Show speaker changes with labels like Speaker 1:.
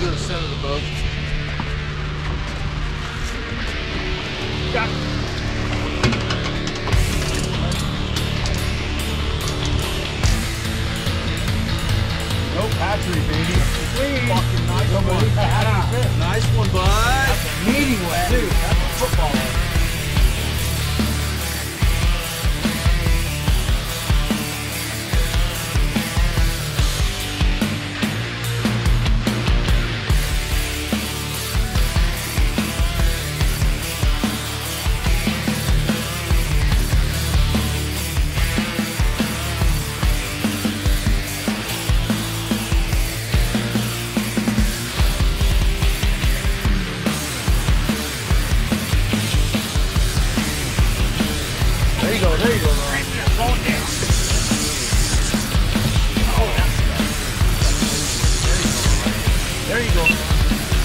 Speaker 1: to the center of the boat. Got it. Nope, hatchery, baby. Fucking nice one. Nice one, bud. That's a meaty one, too. That's a football one. There you go, Ron. Going down. Oh, that's good. There you go. There you go.